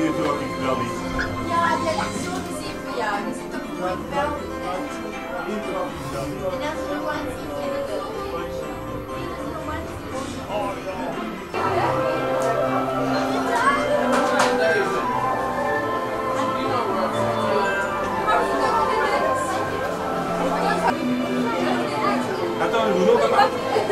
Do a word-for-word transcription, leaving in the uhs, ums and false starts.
dit ook niet wel niet. Ja, dat is zo gezien voor jou. Die zit toch nooit wel. En dat is een onesie in de deur. Attends, le boulot, papa.